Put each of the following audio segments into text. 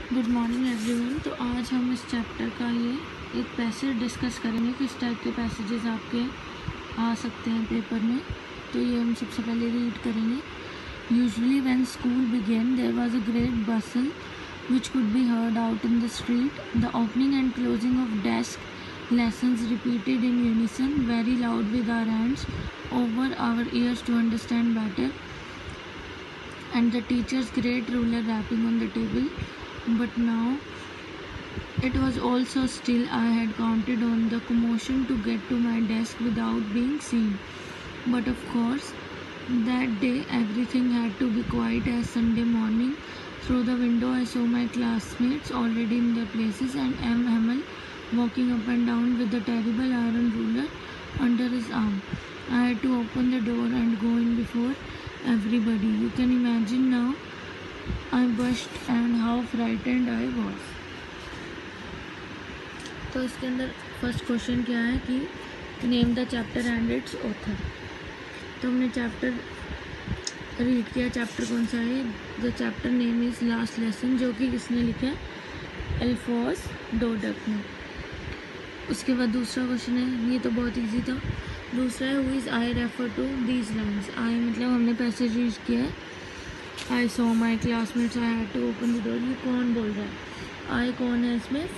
Good morning everyone. तो आज हम इस चैप्टर का ये एक पैसेज डिस्कस करेंगे, किस टाइप के पैसेजेस आपके आ सकते हैं पेपर में। तो ये हम सबसे पहले रीड करेंगे। Usually when school begin there was a great bustle which could be heard out in the street. The opening and closing of desk lessons repeated in unison, very loud with our hands over our ears to understand better, and the teacher's great ruler rapping on the table. But now it was all so still. I had counted on the commotion to get to my desk without being seen. But of course, that day everything had to be quiet as Sunday morning. Through the window I saw my classmates already in their places, and M. Hamel walking up and down with the terrible iron ruler under his arm. I had to open the door and go in before everybody. You can imagine now I blushed and how frightened I was. तो इसके अंदर first question क्या है कि name the chapter and its author. तो हमने chapter read किया। Chapter कौन सा है? The chapter name is last lesson, जो कि किसने लिखा है? अल्फोंस डोडक ने। उसके बाद दूसरा क्वेश्चन है, ये तो बहुत इजी था। दूसरा है who is I refer to these lines. I मतलब हमने पैसेज यूज किया है। I saw my classmates, I had to open the door. ये कौन बोल रहा है? आई कौन है इसमें?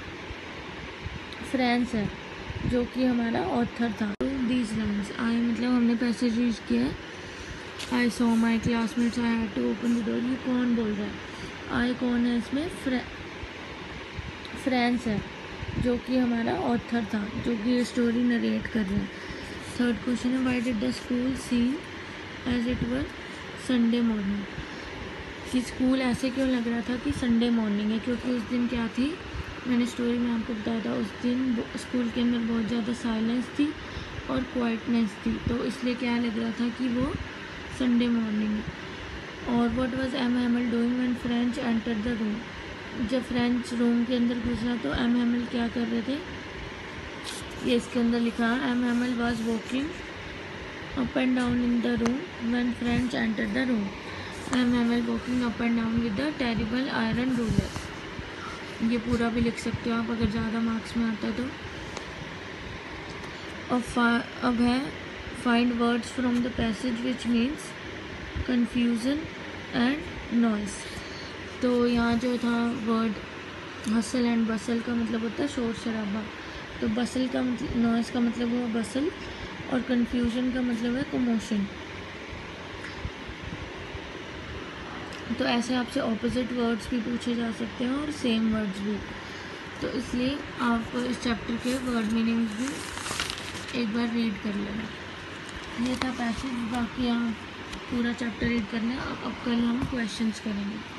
फ्रांस है, जो कि हमारा ऑथर था। दीज लाइन्स, आई मतलब हमने पैसेज यूज किया है। I saw my classmates, I had to open the door. ये कौन बोल रहा है? आई कौन है इसमें? फ्रांस है, जो कि हमारा ऑथर था, जो कि ये स्टोरी नरेट कर रहा है। थर्ड क्वेश्चन है, why did the school seen as it were Sunday morning. कि स्कूल ऐसे क्यों लग रहा था कि संडे मॉर्निंग है? क्योंकि उस दिन क्या थी, मैंने स्टोरी में आपको बताया था, उस दिन स्कूल के अंदर बहुत ज़्यादा साइलेंस थी और क्वाइटनेस थी, तो इसलिए क्या लग रहा था कि वो संडे मॉर्निंग है। और what was M Hamel doing when French enter the room. जब फ्रेंच रूम के अंदर घुसा तो एम हैमल क्या कर रहे थे? ये इसके अंदर लिखा है, M Hamel was walking up and down in the room when French enter the room. M Hamel walking up and down with the terrible iron ruler. ये पूरा भी लिख सकते हो आप अगर ज़्यादा मार्क्स में आता तो। अब है find words from the passage which means confusion and noise. तो यहाँ जो था वर्ड हसल एंड बसल का मतलब होता है शोर शराबा। तो बसल का मतलब, नॉइस का मतलब हुआ बसल, और कन्फ्यूज़न का मतलब है कमोशन। तो ऐसे आपसे ऑपोजिट वर्ड्स भी पूछे जा सकते हैं और सेम वर्ड्स भी। तो इसलिए आप इस चैप्टर के वर्ड मीनिंग्स भी एक बार रीड कर लेना। ये था पैसेज, बाकी आप पूरा चैप्टर रीड करना। अब कल हम क्वेश्चंस करेंगे।